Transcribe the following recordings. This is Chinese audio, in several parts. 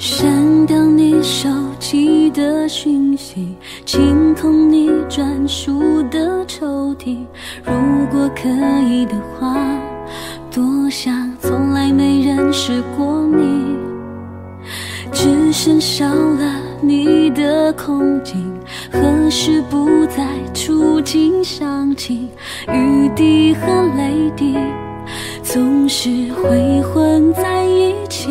删掉你手机的讯息，清空你专属的抽屉。如果可以的话，多想从来没认识过你，只剩少了你的空景，何时不再触景伤情，雨滴和泪滴总是会混在一起。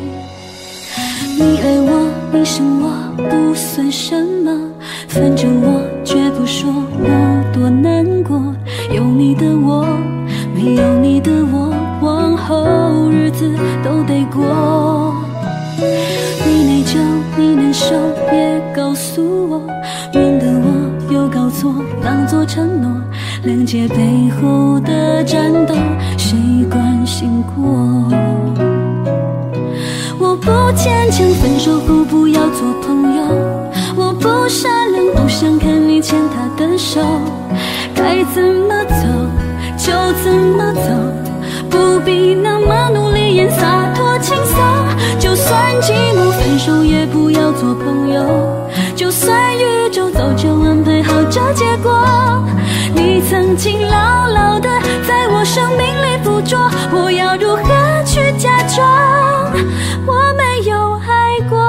你爱我，你生我，不算什么，反正我绝不说我多难过。有你的我，没有你的我，往后日子都得过。你内疚，你难受，别告诉我，免得我又搞错，当作承诺。谅解背后的战斗，谁关心过？我不坚强，分手后不要做朋友。我不善良，不想看你牵他的手。该怎么走就怎么走，不必那么努力演洒脱轻松。就算寂寞，分手也不要做朋友。就算宇宙早就安排好这结果，你曾经牢牢地在我生命里捕捉，我要如何去假装我没有爱过？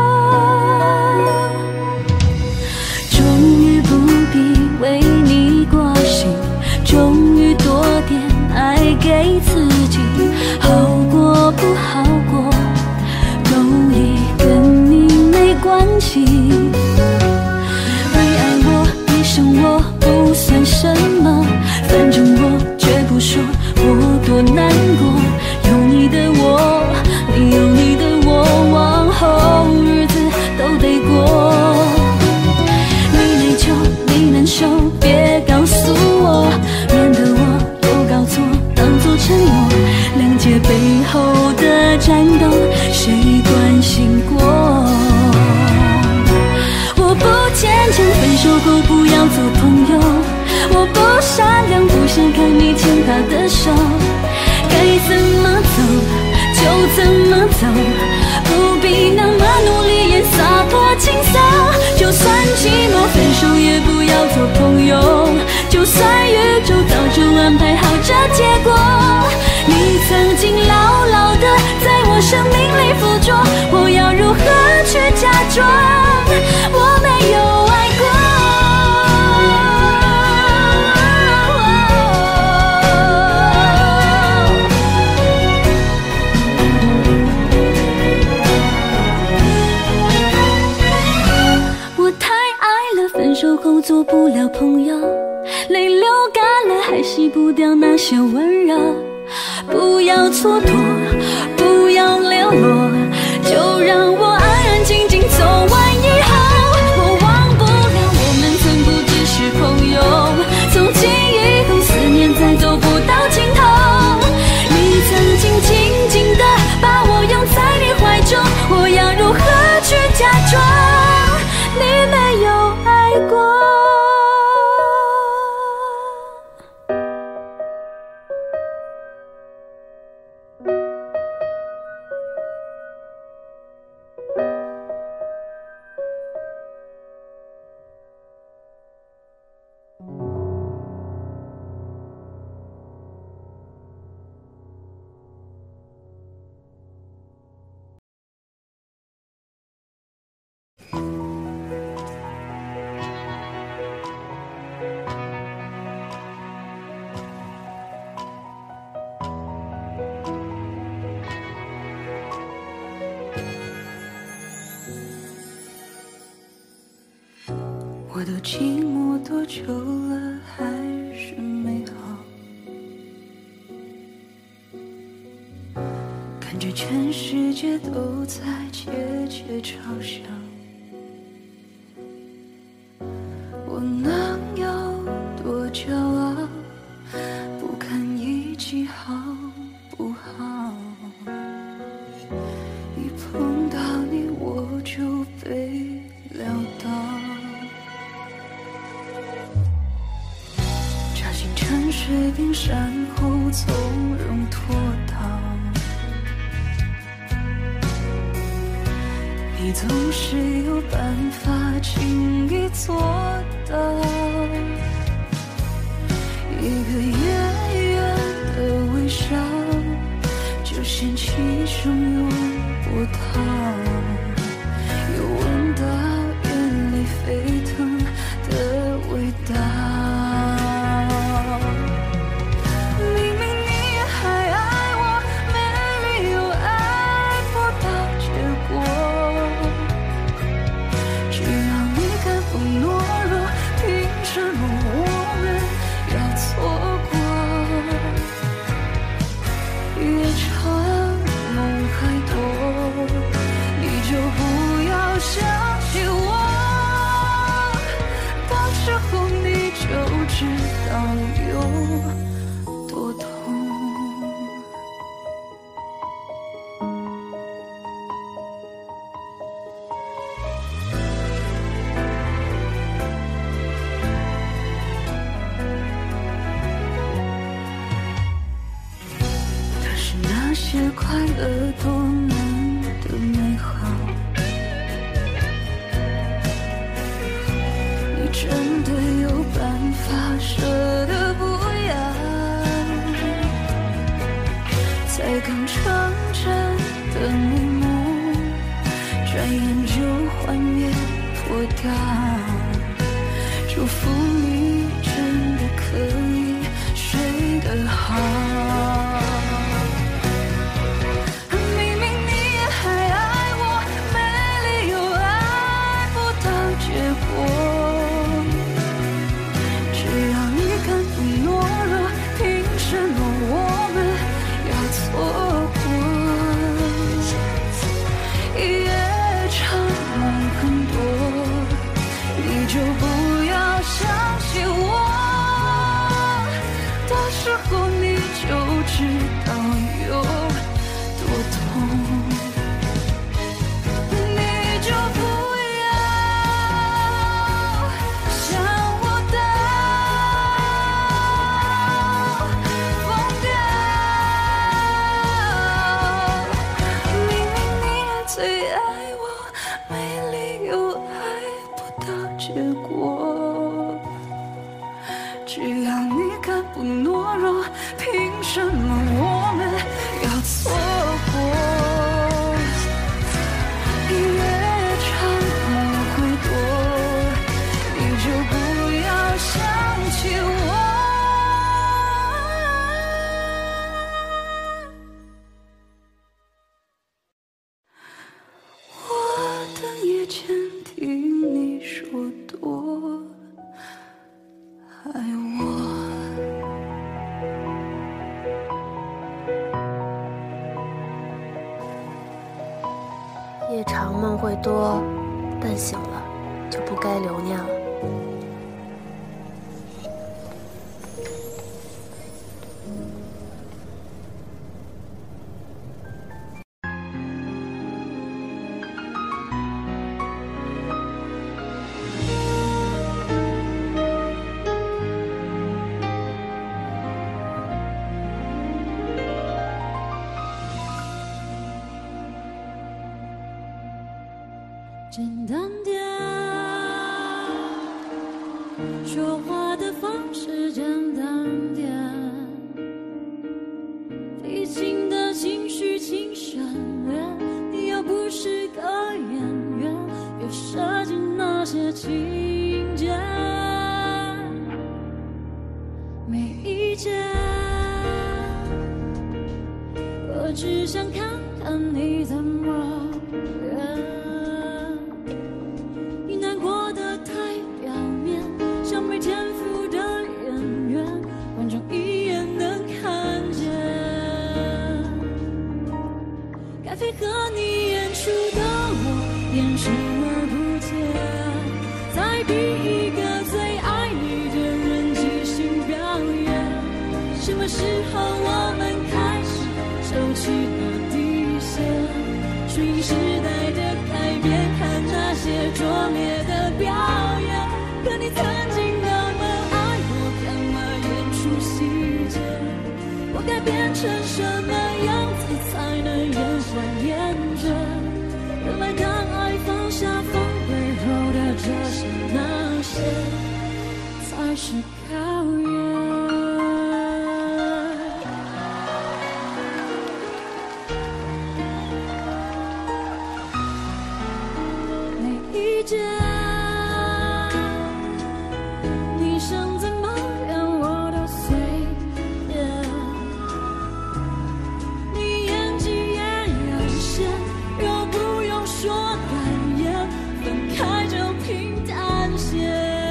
终于不必为你挂心，终于多点爱给自己，好过不好过都已跟你没关系。你爱我，你生我，不算什么，反正我绝不说我多难过。有你的我，没有你的我，往后日子都得过。你内疚，你难受，别告诉我，免得我又搞错，当作承诺。谅解背后的战斗，谁关心过？我不坚强，分手后不要做朋友。我不善良，不想看你牵他的手。该怎么走就怎么走，不必那么努力演洒脱轻松。就算寂寞，分手也不要做朋友。就算宇宙早就安排好这结果，你曾经牢牢地在我生命里捕捉，我要如何去假装我没有爱过？我太爱了，分手后做不了朋友，泪流干了还洗不掉那些温柔。不要蹉跎，不要流落，就让我安安静静走完以后。我忘不了我们曾不只是朋友，从今以后思念再走不到尽头。你曾经静静地把我拥在你怀中，我要如何去假装你没有爱过？我都寂寞多久了，还是美好。看着全世界都在窃窃嘲笑，我能有多骄傲？不堪一击好不好？一碰到你我就被撂倒。沉睡冰山后从容脱逃， 你总是有办法轻易做到，一个远远的微笑，就掀起汹涌波涛，又闻到眼泪沸腾的味道。明明你还爱我，没理由爱不到结果，只要你敢不懦弱，凭什么我们要错过？越长梦还多，你就不要相信我，到时候你就知道有多痛。可是那些快乐多么的美好，你真的有办法舍得不要？才刚成真的美梦，转眼就幻灭破掉。祝福你真的可以睡得好。明明你也还爱我，没理由爱不到结果，只要你敢不懦弱，凭什么我们要错过？夜长梦很多，你就不要相信我，到时候你就知道有多痛。你就不要像我的疯掉，明明你也最爱我，没理由爱不到结果，只要你敢不懦弱，凭什么我们要错过？越长梦会多，你就不要想起我。我等夜间听你说多爱我。 夜长梦会多，但醒了就不该留念了。 简单点，说话的方式简单点，理性的情绪请省略，你又不是个演员，别设计那些情节。没意见，我只想看看你怎么变。配合你演出的我，眼视而不见，再逼一个最爱你的人即兴表演。什么时候我们开始收起了底线？顺应时代的改变，看那些拙劣的表演。可你曾经那么爱我，干嘛演出细节？我该变成什么样子才能演善演真？原来当爱始靠远。每一件你想怎么样我都随便，你演技也有限，若不用说感言，分开就平淡些。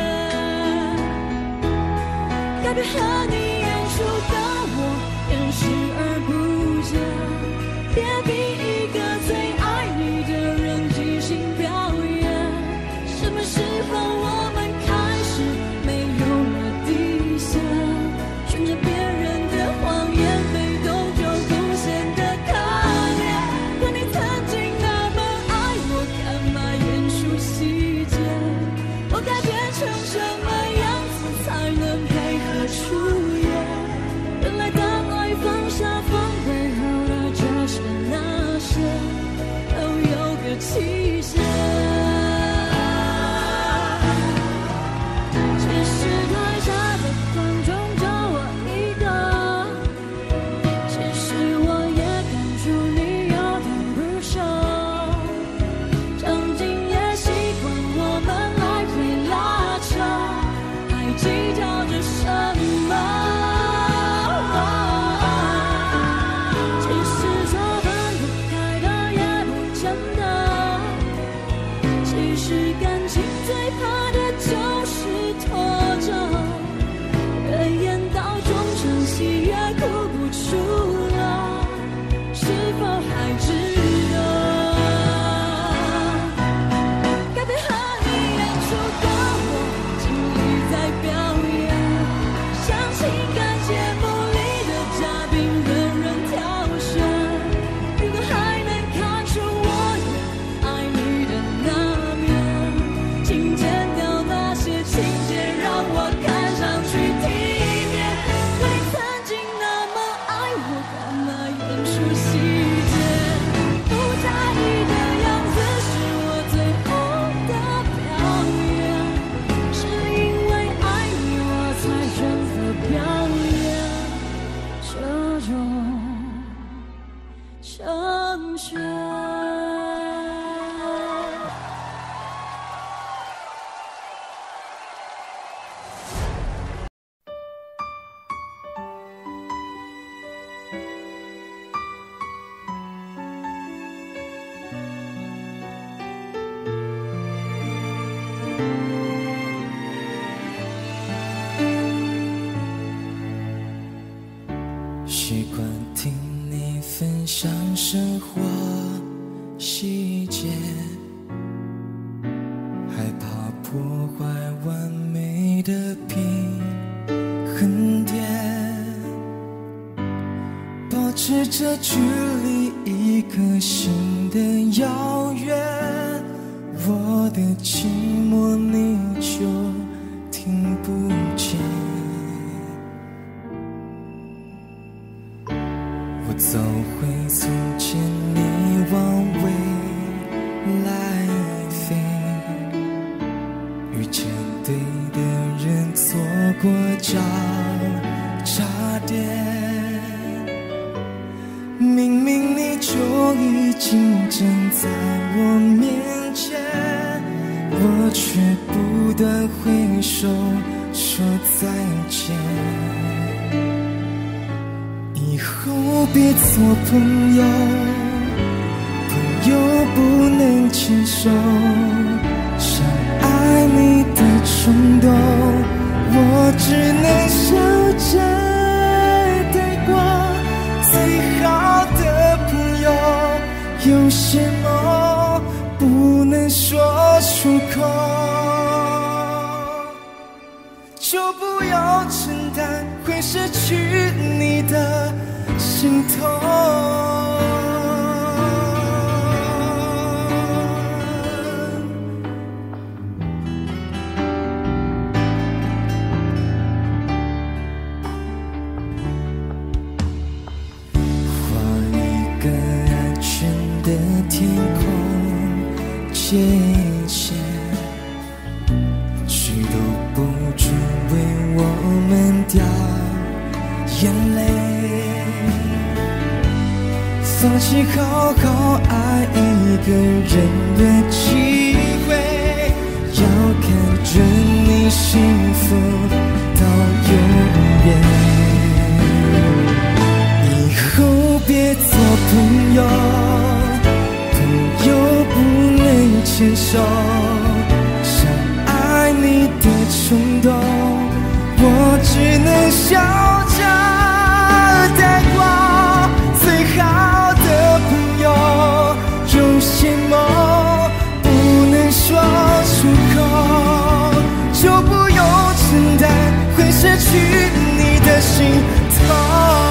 该配合你演出的我，掩饰而不见，别逼一个最爱你的人即兴表演。什么时候我们开始没有了底线，顺着别人的谎言，被动就贡献的可怜。可你曾经那么爱我，干嘛演出细节？我该变成什么样子才能配合出演？原来当爱放下防备后的这些那些，都有个期限。其实台下的观众就我一个，其实我也看出你有点不熟，场景也习惯我们来回拉扯，还计较着什么？其实说分不开的也不真的，其实感情最怕的就是拖着，越演到中场戏越哭不出了，是否还值得？该配合你演出的我，尽力在表演，像情感节目里的嘉宾任人挑选。如果还能看出我也爱你的那面，请剪掉那些情节，让我看上去体面。可你曾经那么爱我，干嘛演出细节？不在意的样子是我最后的表演，是因为爱你我才选择表演这种成全。 习惯听你分享生活细节，害怕破坏完美的平衡点，保持着距离一颗心的遥远，我的寂寞你就听不见。我走回从前，你往未来飞，遇见对的人，错过交叉点。明明你就已经站在我面前，我却不断挥手说再见。以后别做朋友，朋友不能牵手，想爱你的冲动，我只能笑着带过。最好的朋友，有些梦不能说出口，就不要承担会失去你的心痛。天空界限，许多不准为掉眼泪，放弃好好爱一个人的机会，要看着你幸福到永远。以后别做朋友，朋友不能牵手，想爱你的冲动，我只能笑着带过。最好的朋友有些梦不能说出口，就不用承担会失去你的心痛。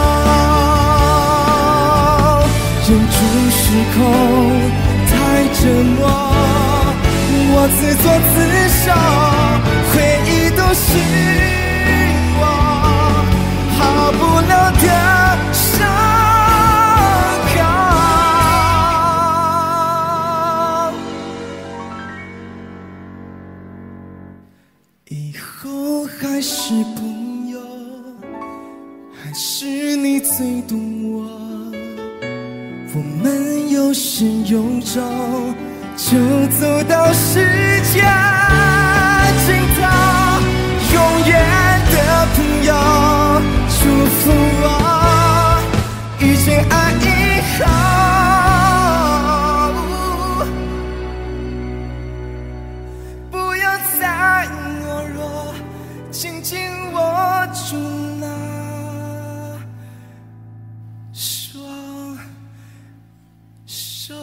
忍住失控太折磨，我自作自受，回忆都是我好不了的伤口。以后还是朋友，还是你最懂我，我们有始有终，就走到世界尽头。永远的朋友，祝福我遇见爱以后，不要再懦弱，紧紧握住那双手。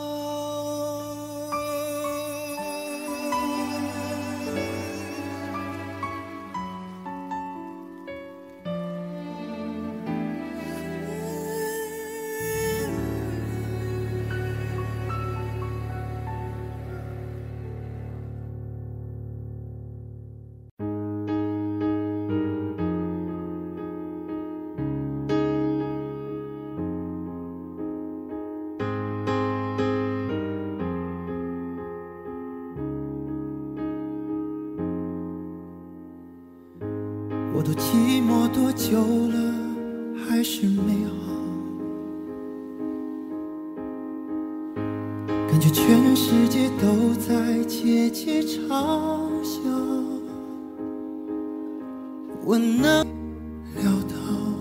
我都寂寞多久了，还是美好，感觉全世界都在窃窃嘲笑，我能料到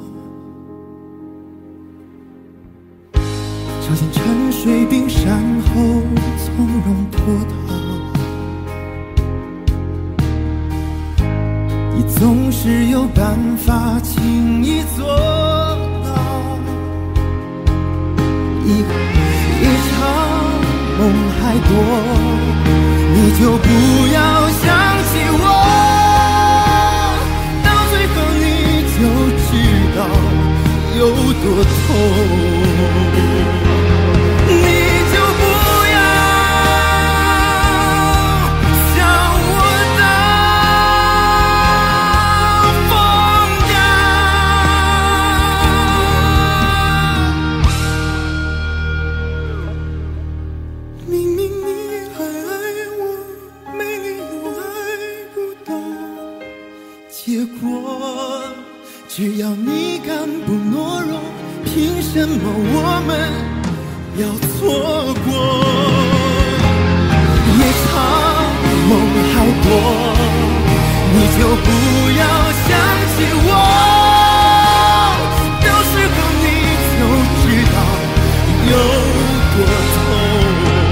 朝鲜沉水冰山后从容脱逃，你总是有办法轻易做到，一场梦还多，你就不要想起我，到最后你就知道有多痛。结果只要你敢不懦弱，凭什么我们要错过？夜长梦还多，你就不要想起我，到时候你就知道有多痛。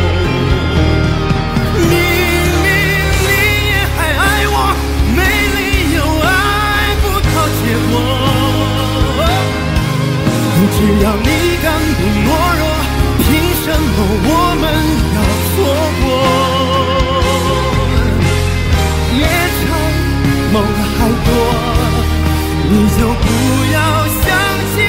只要你敢不懦弱，凭什么我们要错过？夜长梦还多，你就不要想起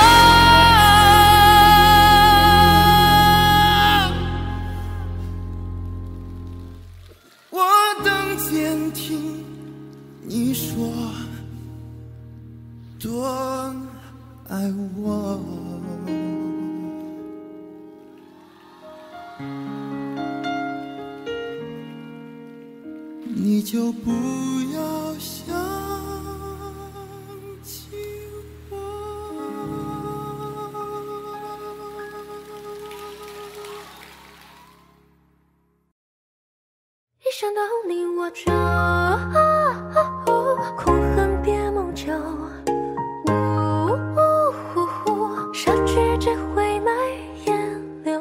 我，我等监听你说多爱我，你就不要想想到你我就苦恨别梦久，杀去只会埋烟柳。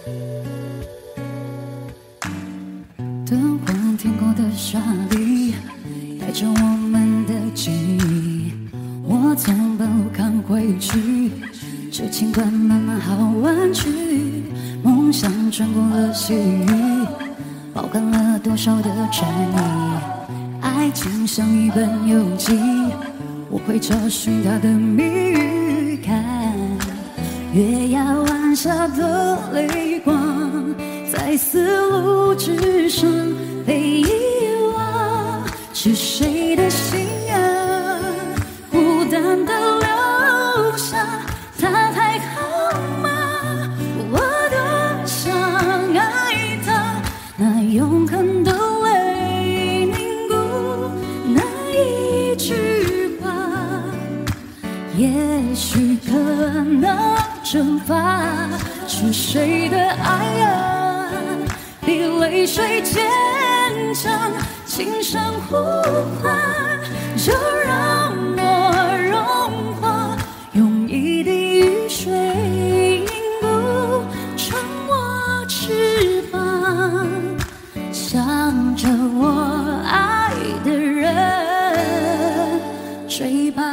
灯光天空的沙砾， 带着我们的记忆，我从半路赶回去，这情关慢慢好弯曲，梦想穿过了细雨，包含了多少的战役，爱情像一本游记，我会找寻它的谜语，看月牙湾下的泪光，在丝路之上被遗忘，是谁的心啊，孤单的留下，他还好吗？我多想爱他，那永恒的泪凝固，那一句话，也许可能蒸发，是谁的爱啊，比泪水坚强，轻声呼唤，就让我融化，用一滴雨水凝固成我翅膀，向着我爱的人追吧。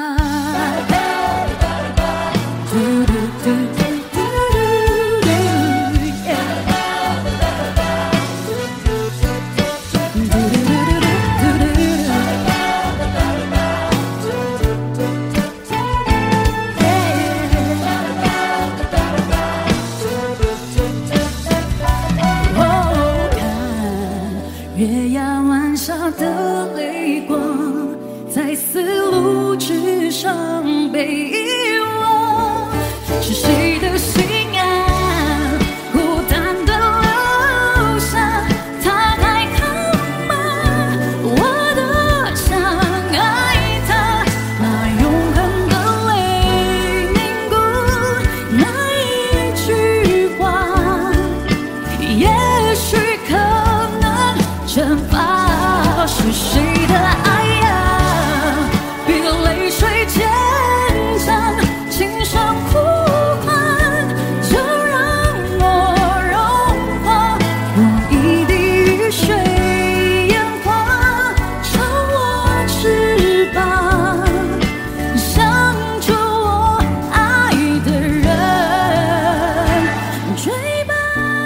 月牙湾下的泪光，在丝路之上被遗忘，是谁的心啊，孤单的留下，他还好吗？我多想爱他，那永恒的泪凝固，那一句话，也许可能蒸发，是谁的爱呀，比泪水坚强，轻声呼唤，就让我融化，用一滴雨水淹化成我翅膀，向着我爱的人追吧。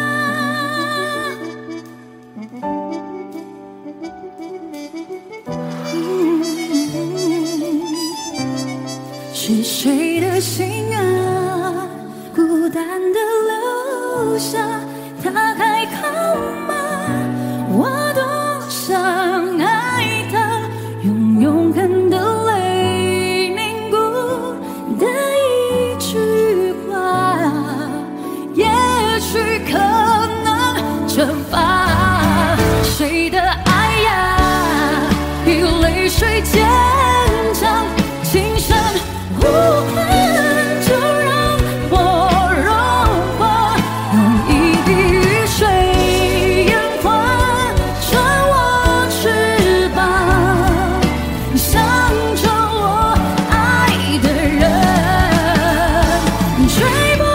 是谁的心啊，孤单的留下，他还好吗？我多想爱他，用永恒的泪凝固的一句话，也许可能蒸发，谁的爱呀，比泪水坚强，轻声呼唤，就让我融化，用一滴雨水淹化成我翅膀，向着我爱的人追吧。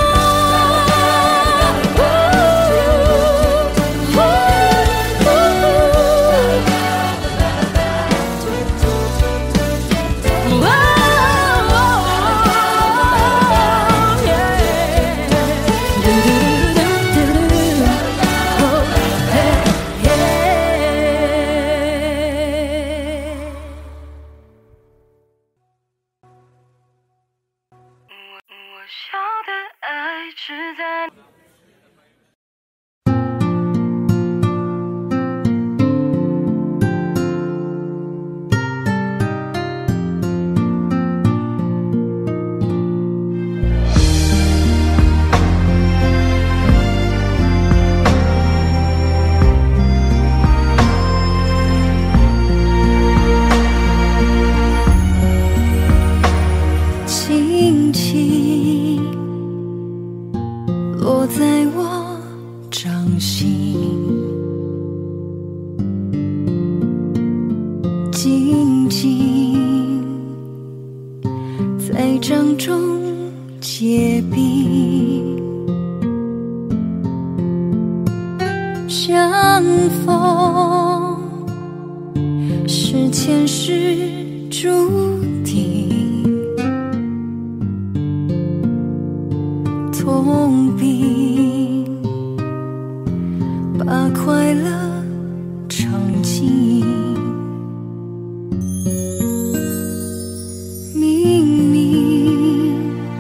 我晓得爱只在轻轻落在我掌心，静静在掌中结冰，相逢是前世注定，痛并把快乐尝尽。明明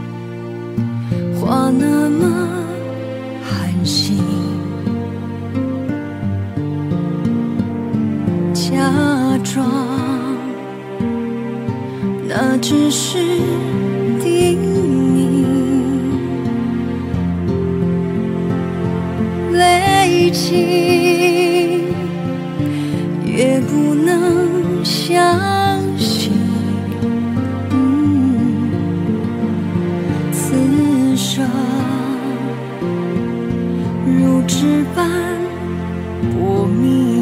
话那么寒心，假装那只是叮咛，累积越不能相信，此生如纸般薄命。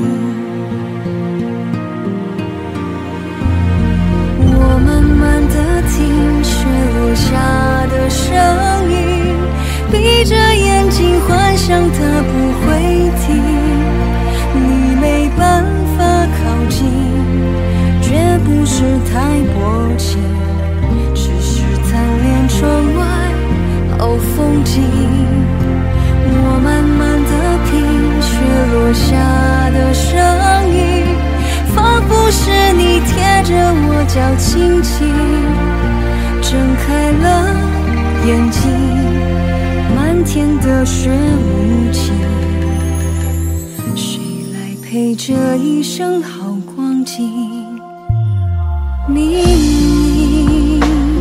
我慢慢地听雪落下的声音，闭着眼睛幻想它不会停，你没办法靠近，绝不是太薄情，只是贪恋窗外好风景。我慢慢地品雪落下的声音，仿佛是你贴着我脚轻轻睁开了眼睛，漫天的雪无情，谁来陪这一生好光景？明明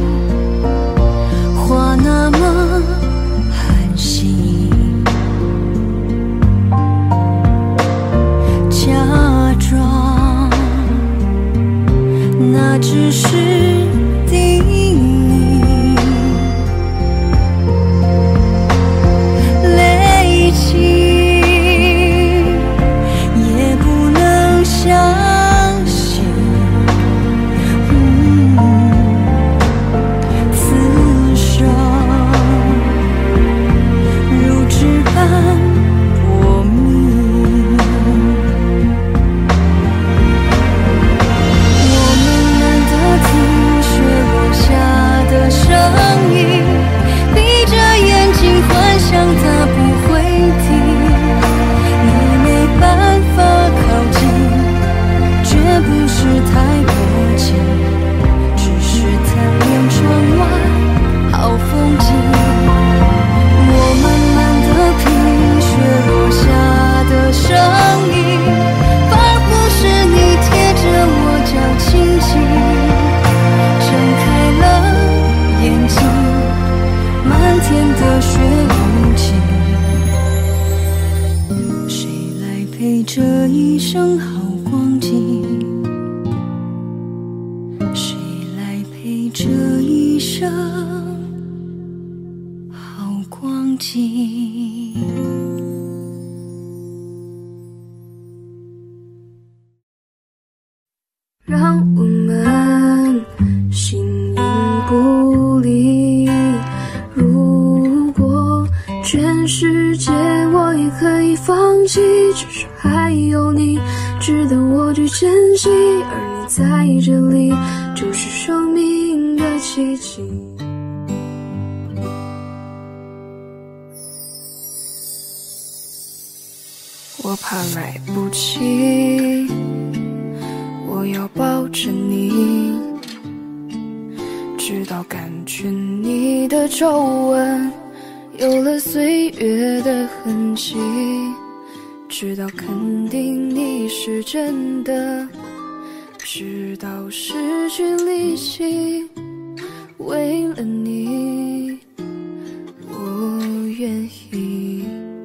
话那么寒心，假装那只是叮咛，累积也不能相信，此生如纸般薄命。我慢慢地听雪落下的声音，闭着眼睛幻想它不会停，你没办法靠近，绝不是太薄情，只是贪恋窗外好风景。我慢慢地品雪落下的声音，仿佛是你贴着我脚轻轻睁开了眼睛，漫天的雪无情，谁来陪这一生好光景？谁来陪这一生好光景？ 让我们形影不离。如果全世界我也可以放弃，至少还有你值得我去珍惜，而你在这里就是生命的奇迹。我怕来不及，我要抱着你，直到感觉你的皱纹有了岁月的痕迹，直到肯定你是真的，直到失去力气，为了你我愿意，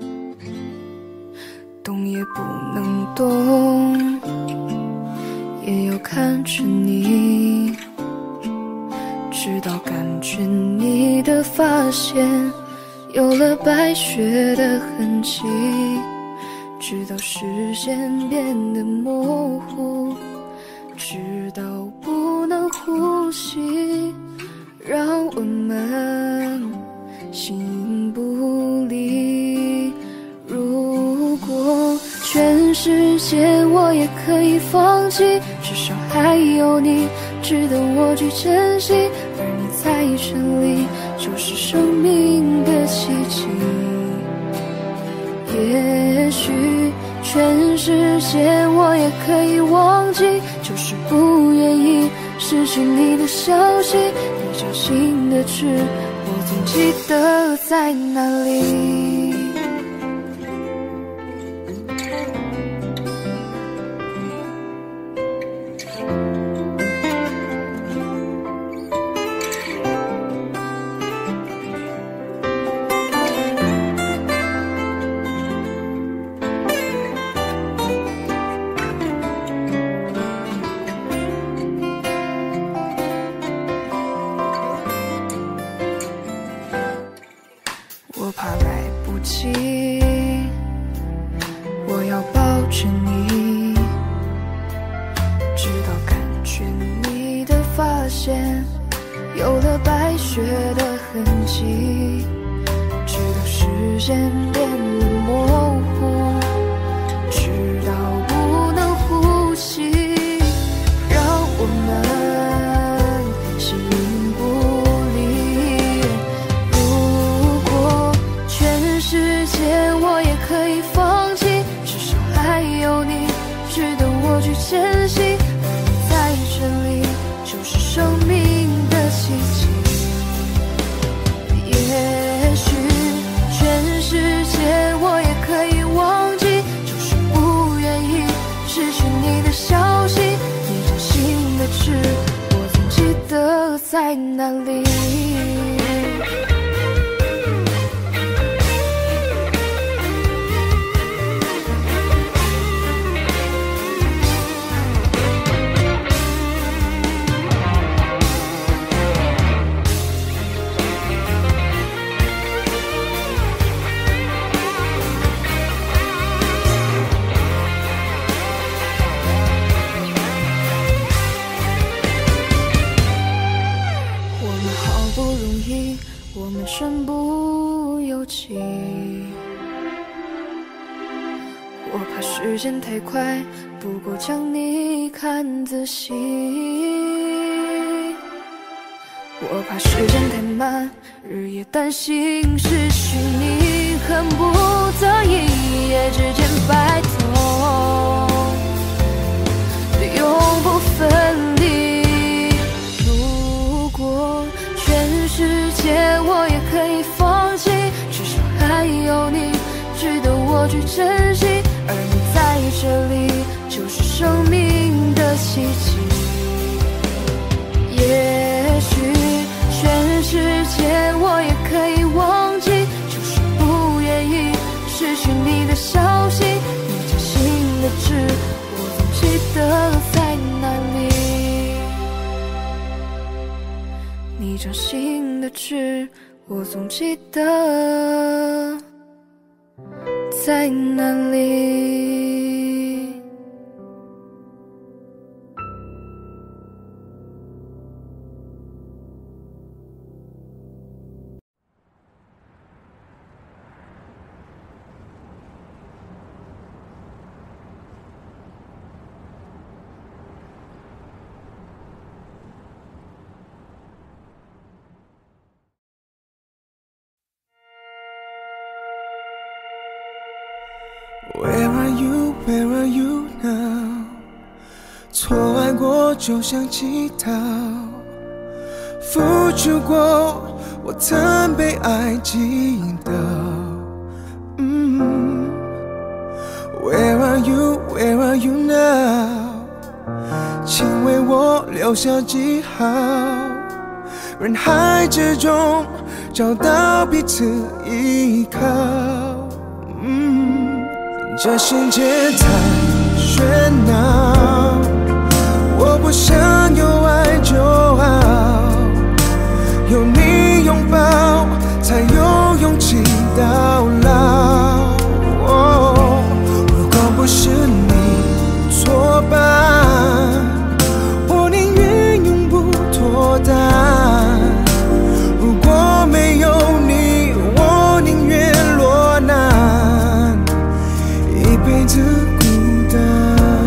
动也不能动，也要看着你，直到感觉你的发线有了白雪的痕迹，直到视线变得模糊，直到不能呼吸，让我们形影不离。如果全世界我也可以放弃，至少还有你值得我去珍惜，而你在这里就是生命的奇迹。也许全世界我也可以忘记，就是不愿意失去你的消息。你掌心的痣，我总记得在哪里。我怕来不及，我要抱着你，直到感觉你的发线有了白雪的痕迹，直到时间变得模糊，直到不能呼吸，让我们形影不离。如果全世界我也可以放弃，至少还有你值得我去珍惜，而你在这里就是生命的奇迹。也许全世界我也可以忘记，就是不愿意失去你的消息。你掌心的痣，我总记得在哪里。我们身不由己，我怕时间太快，不够将你看仔细。我怕时间太慢，日夜担心失去你，恨不得一夜之间白头，永不分离。如果全世界我也可以放弃，至少还有你值得我去珍惜，而你在这里就是生命的奇迹。也许全世界我也可以忘记，就是不愿意失去你的消息。你掌心的痣，我总记得在哪里。你掌心的痣，我总记得在哪里。 Where are you? Where are you now? 错爱过就像乞讨，付出过我曾被爱击倒。Where are you? Where are you now? 请为我留下记号，人海之中找到彼此依靠。这世界太喧闹，我不想有爱就好，有你拥抱才有勇气到老。如果不是你作伴，我宁愿永不脱单。如果没有你，我宁愿落难，一辈子孤单。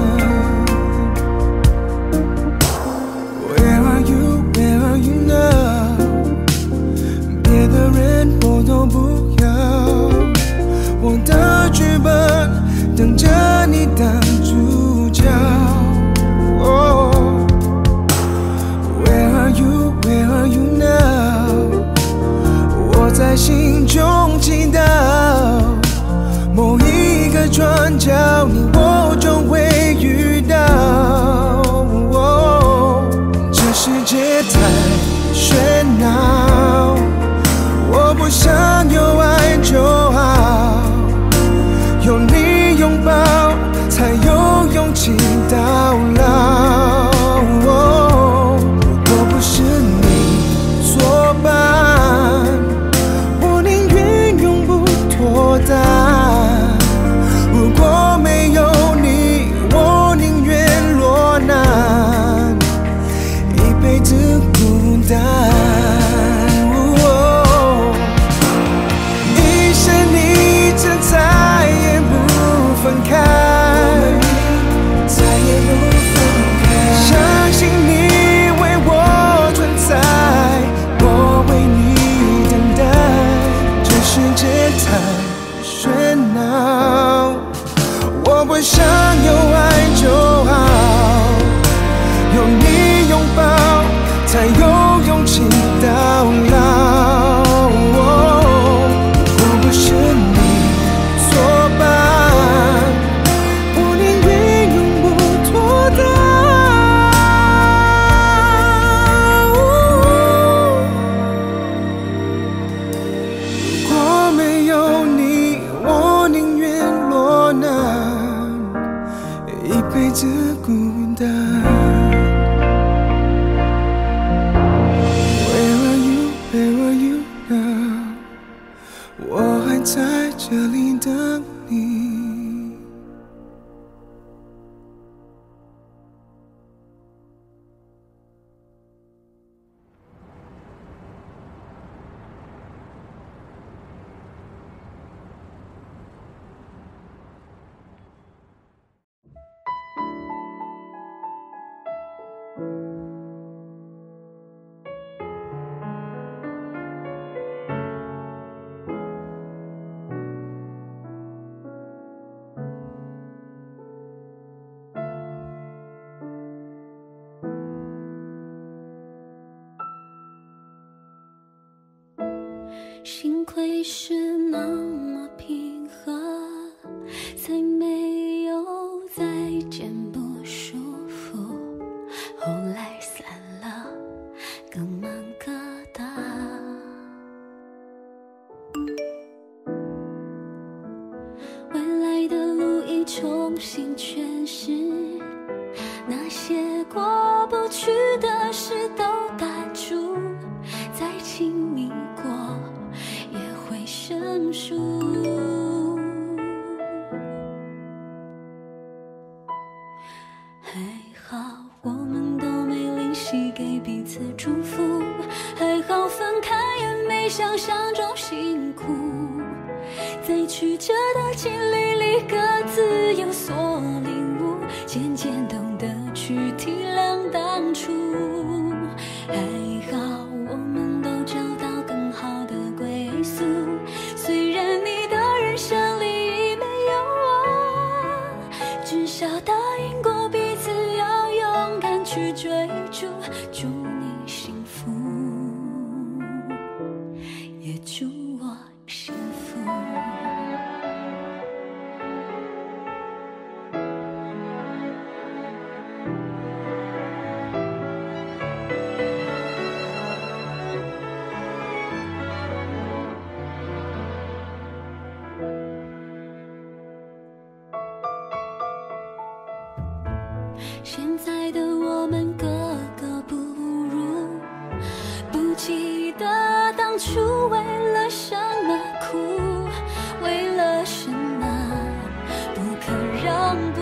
孩子孤单。Where are you? Where are you now? 我还在这里等你。 幸亏是那么平和，才没有再见不舒服。后来散了，各忙各的。未来的路已重新诠释，那些过不去的事都打住，再亲密过也会生疏。还好我们都没灵犀给彼此祝福，还好分开也没想象中辛苦，在曲折的经历里各自有所领悟，渐渐懂得去体谅当初。还好我们都找到更好的归宿，虽然你的人生里已没有我，至少答应过彼此要勇敢去追逐。祝你幸福，也祝我幸福。现在的我们格格不入，不记得当初为了什么哭，为了什么不肯让步。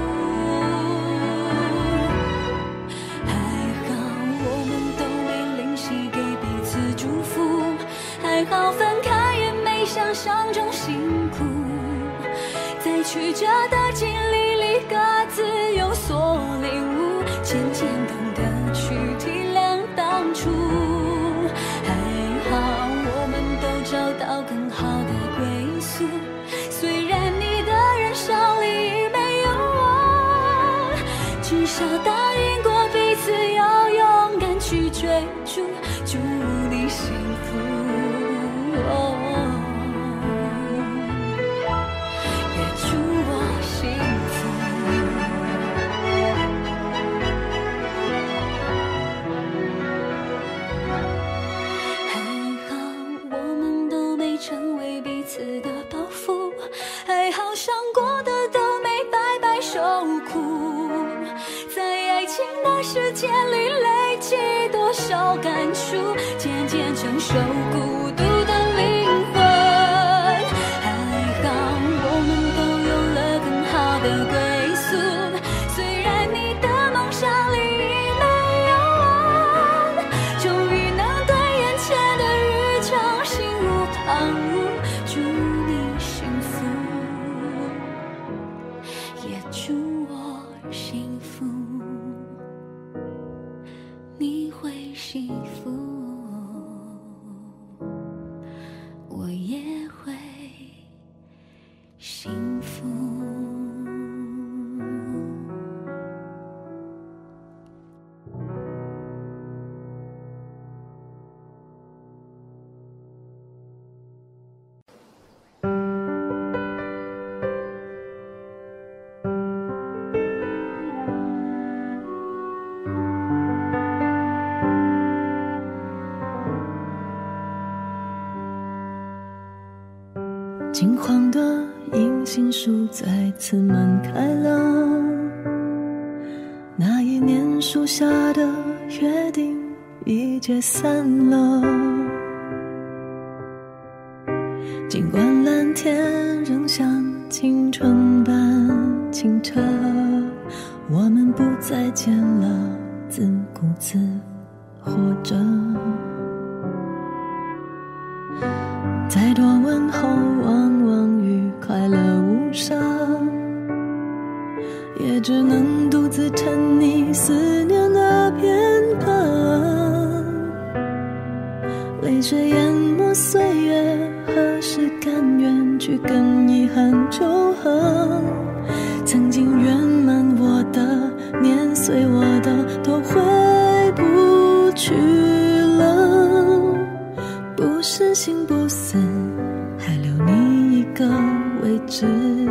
还好我们都没灵犀给彼此祝福，还好分开也没想象中辛苦，在曲折的经历里各自有所领悟，渐渐懂得去体谅当初。还好我们都找到更好的归宿，虽然你的人生里已没有我，至少答应过彼此要勇敢去追逐。祝你幸福，也祝我幸福。还好我们都没成为彼此的包袱，还好伤过的都没白白受苦，在爱情的世界里累积多少感触，渐渐成熟孤独的灵魂。还好我们都有了更好的归宿，虽然你的梦想里已没有我，终于能对眼前的日常心无旁骛。祝你幸福，也祝我幸福，你会幸福，我也会幸福。 金黄的银杏树再次满开了， 树下的约定已解散了，尽管蓝天仍像青春般清澈，我们不再见了，自顾自活着。再多问候往往与快乐无声，也只能独自沉溺思念的片刻，泪水淹没岁月，何时甘愿去跟遗憾求和？曾经圆满我的，碾碎我的，都回不去了。不是心不死，还留你一个位置，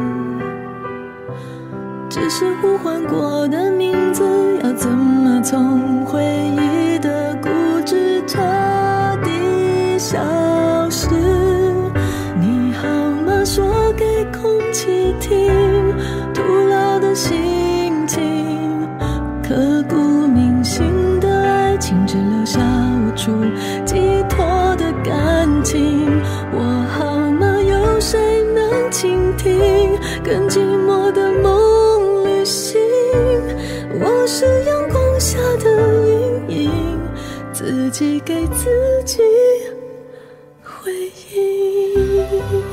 只是呼唤过的名字，要怎么从回忆的固执彻底消失？你好吗？说给空气听，徒劳的心情，刻骨铭心的爱情，只留下无处寄托的感情。我好吗？有谁能倾听更寂寞的梦旅行？我是阳光下的阴影，自己给自己回应。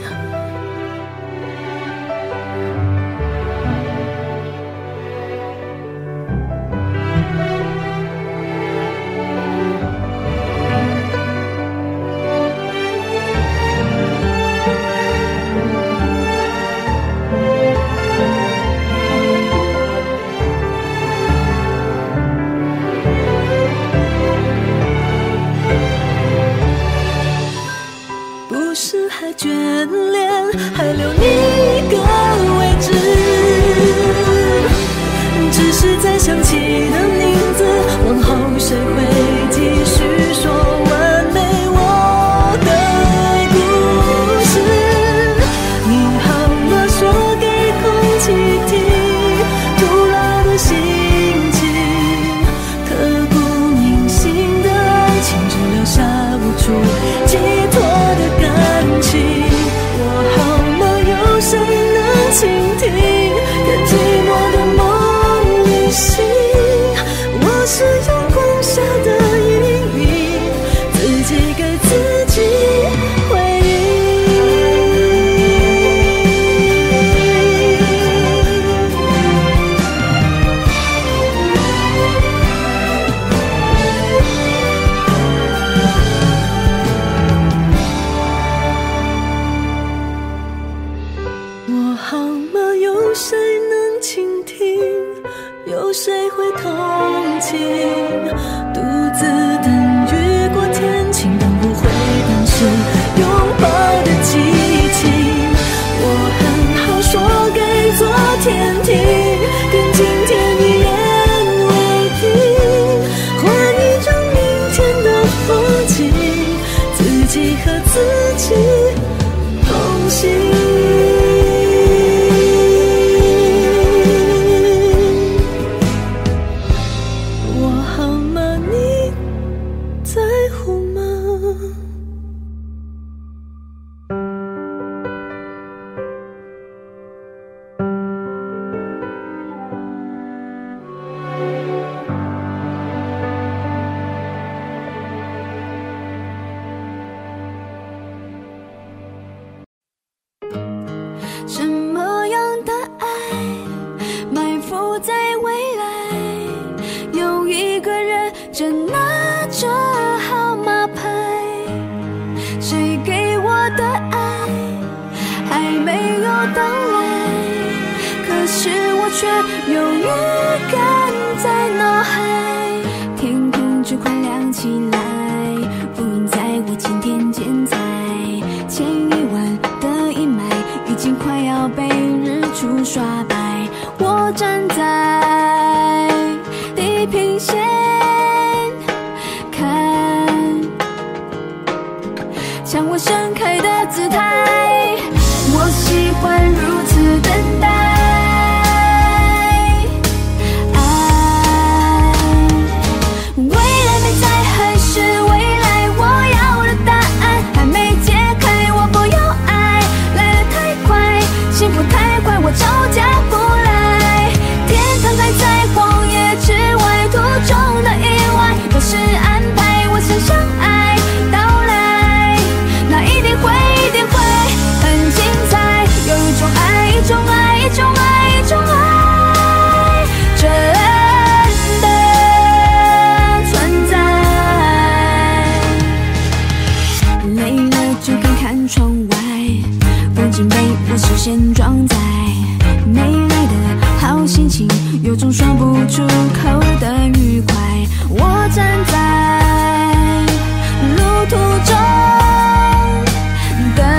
不是还眷恋，还留你一个位置，只是在想起的名字，往后谁会继续说完美我的故事？你好吗？说给空气听，徒劳的心情，刻骨铭心的爱情，只留下无处寄托的感情。我好吗？有谁能倾听更寂寞的梦旅行？我是阳光下的阴影，自己给自己回我好吗？有谁能倾听？有谁会同情？独自等雨过天晴，等不回当时拥抱的激情。我很好，说给昨天听，跟今天一言为定，换一张明天的风景，自己和自己同行。 什么样的爱埋伏在未来？有一个人正拿着号码牌，谁给我的爱还没有到来，可是我却有预感在脑海。天空就快亮起来，乌云在我今天剪裁，前一晚的阴霾已经快要被日出刷白。我站在地平线看，向我盛开的姿态，我喜欢如此等待。爱心，有种说不出口的愉快。我站在路途中等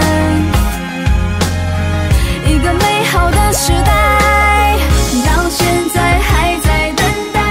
一个美好的时代，到现在还在等待。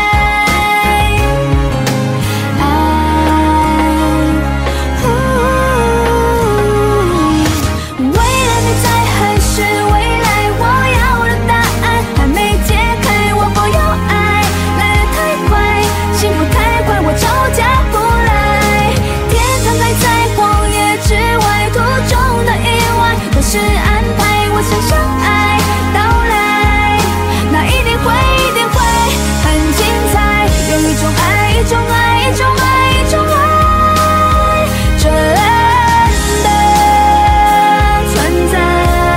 未来没在，还是未来？我要的答案还没解开，我不要爱，来得太快，幸福太快，我招架不来。天堂还在荒野之外，途中的意外都是安排，我想相爱到来，那一定会很精彩。有一种爱，一种爱，一种爱，一种爱，真的存在。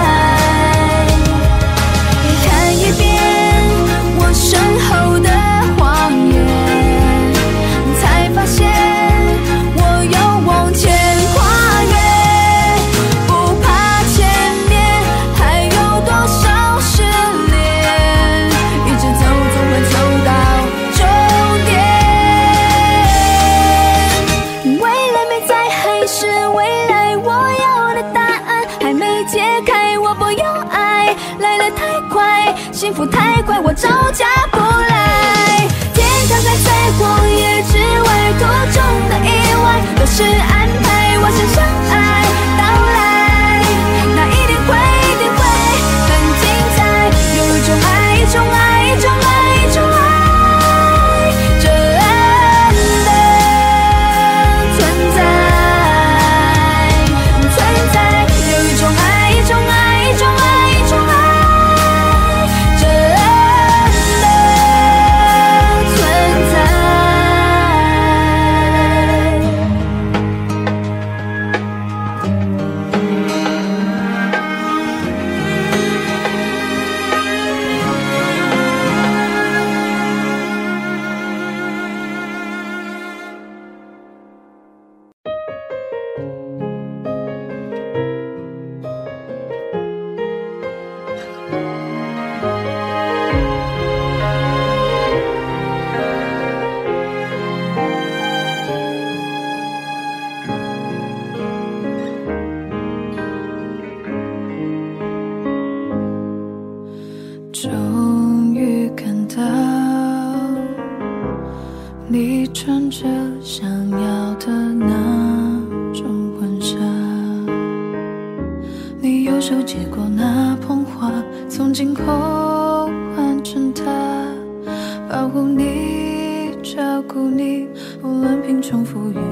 看一遍我身后的荒野，才发现我有往前跨越，不怕前面还有多少失恋，一直走总会走到终点。未来没在，还是未来？我要的答案还没解开，我不要爱，来得太快，幸福太快，我招架不来。天堂还在荒野之外，途中的意外都是安排，我想相爱到来，那一定会很精彩。有一种爱，一种爱，一种爱，一种爱，真的存在。有一种爱，一种爱，一种爱，一种爱，真的存在。终于看到你穿着想要的那种婚纱，你右手接过那捧花，从今后换成它，保护你，照顾你，无论贫穷富裕，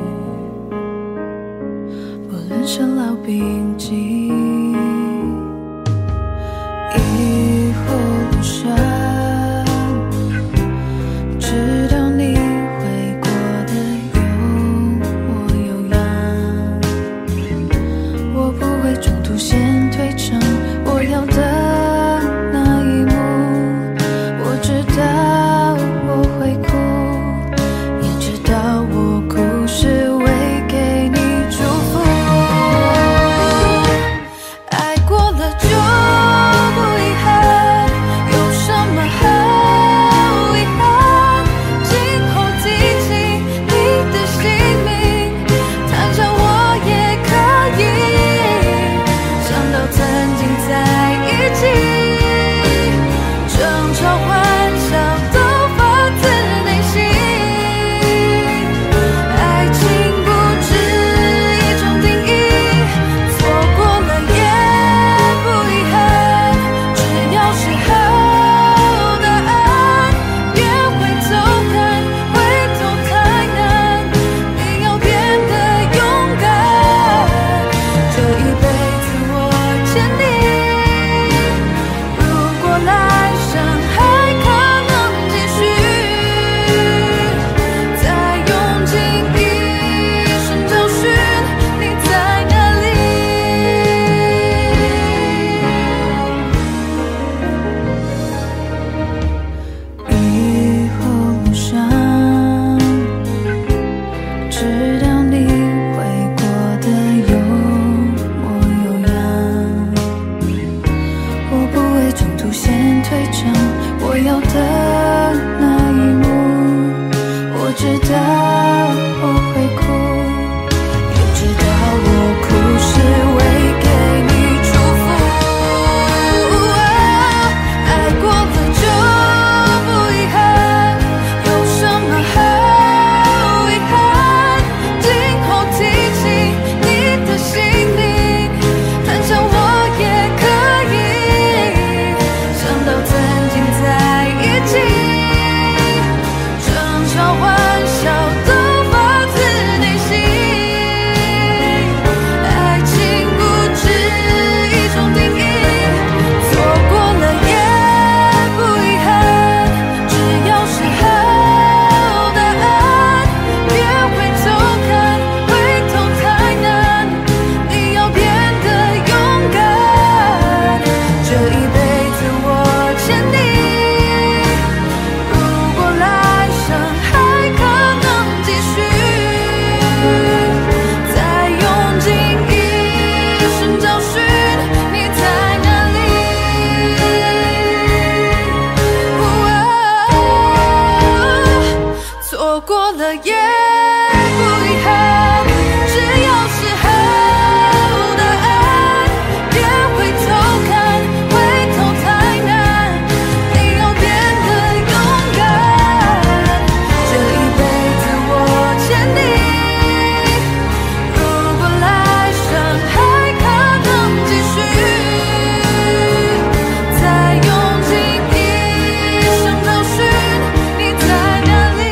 不论生老病疾。疑惑路上，直到你会过得有模有样，我不会中途先退场，我要的那一幕，我知道我会哭，也知道我哭是为给你祝福。爱过了就不遗憾，有什么好遗憾？今后提起你的姓名，谈笑我也可以，想到曾经在一起，争吵欢笑了也不遗憾，只有时候的爱，别回头看，回头太难，你要变得勇敢。这一辈子我欠你，如果来生还可能继续，再用尽一生找寻你在哪里。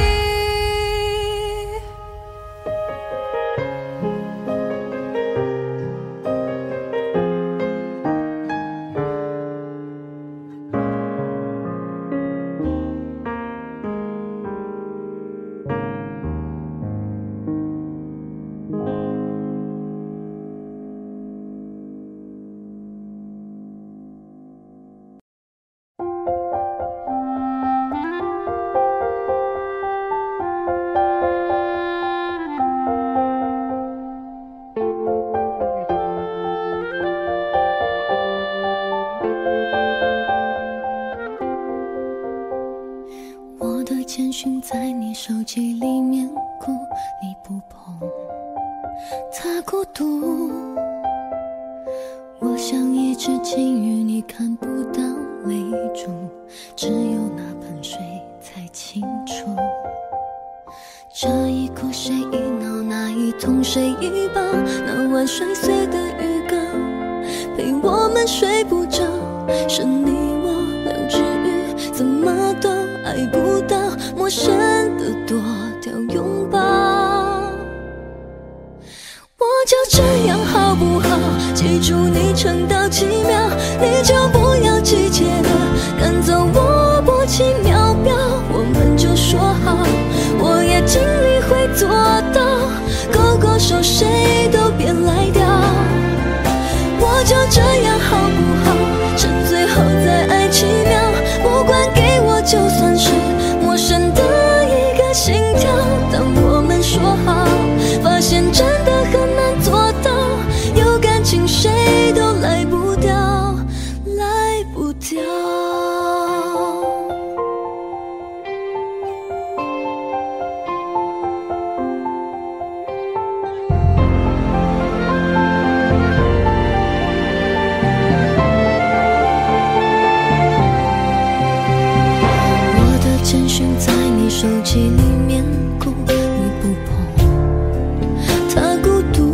我的简讯在你手机里面哭，你不碰，它孤独。我像一只金鱼，你看不到泪珠，只有那盆水才清楚。这一哭谁一闹，那一痛谁一抱，那晚摔碎的浴缸，陪我们睡不着，是你我两只鱼，怎么都爱不到，陌生的多掉拥抱。我就这样好不好？记住你撑到几秒，你就不要急切的赶走我薄情秒表，我们就说好，我也尽力会做到，勾勾手谁都别来掉。我就这样好不好？趁最后再爱奇妙，不管给我就算是陌生的一个心跳。当我们说好，发现真的很难做到，有感情谁都来不掉，来不掉。简讯在你手机里面哭，你不碰，它孤独。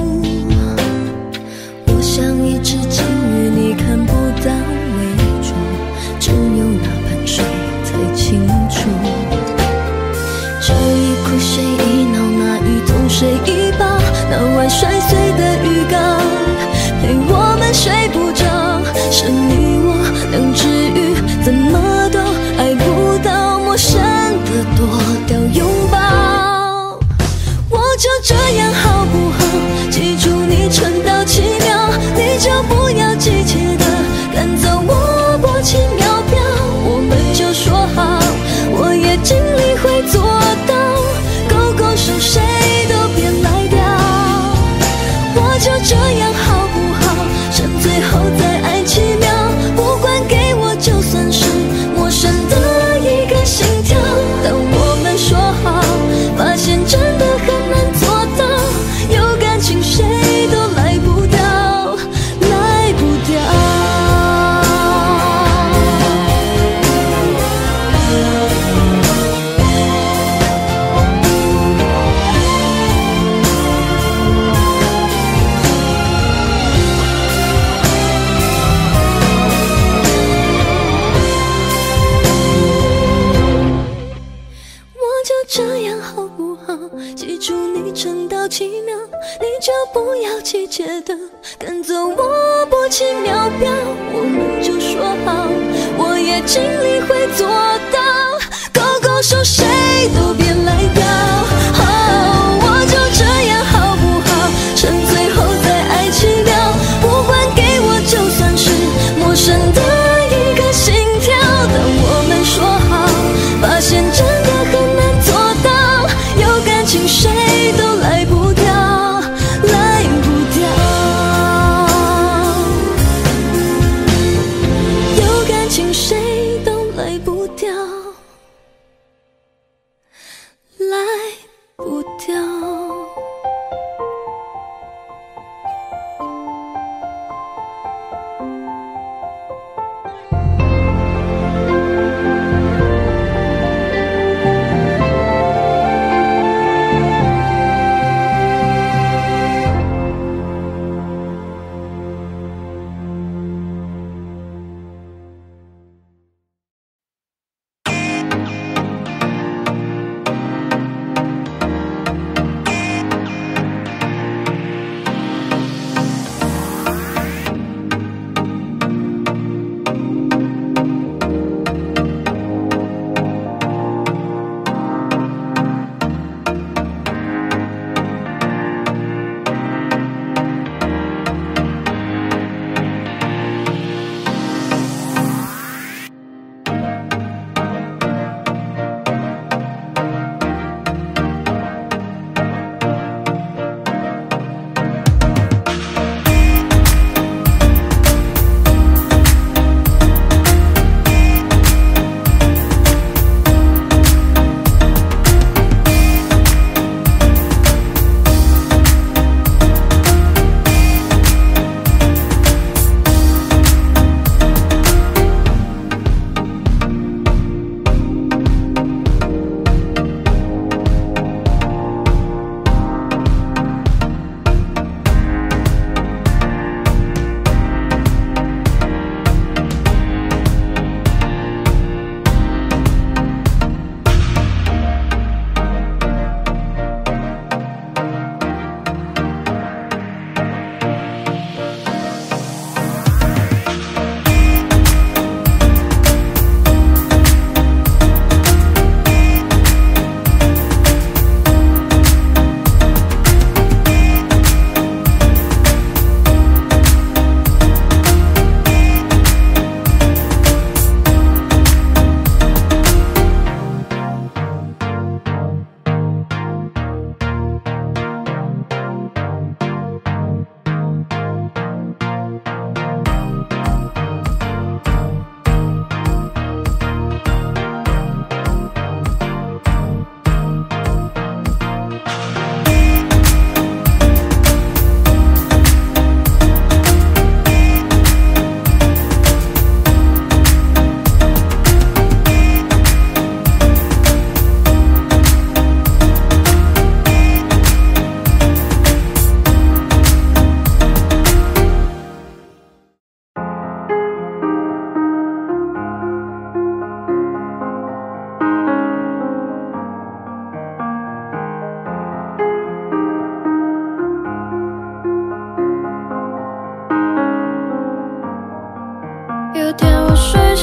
我像一只金鱼，你看不到泪珠，只有那盆水才清楚。这一哭谁一闹，那一痛谁一抱，那晚摔碎的浴缸，陪我们睡不着，是你我两只鱼，怎么都爱不到，陌生的多掉拥抱。我就这样好不好？记住你撑到7秒，你就不要急切的赶走我薄情秒表，我们就说好，我也尽力会做到，勾勾手谁都别来掉。我就这样好不好？趁最后再爱奇妙，不管给我就算是陌生的一个心跳。当我们说好，发现真的很难做到，有感情谁都来不掉，来不掉。这样好不好？记住你撑到7秒，你就不要急切的赶走我薄情秒表，我们就说好，我也尽力会做到，勾勾手谁都别来掉。我就这样好不好？趁最后再爱奇妙，不管给我就算是陌生的一个心跳。当我们说好，发现真的很难做到，有感情谁都来不掉，来不掉。有感情谁都来不掉，来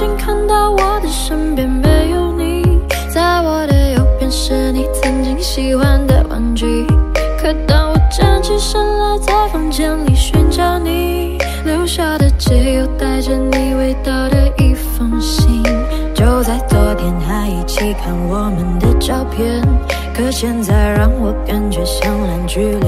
醒看到我的身边没有你，在我的右边是你曾经喜欢的玩具。可当我站起身来，在房间里寻找你留下的，只有带着你味道的一封信。就在昨天还一起看我们的照片，可现在让我感觉像烂剧里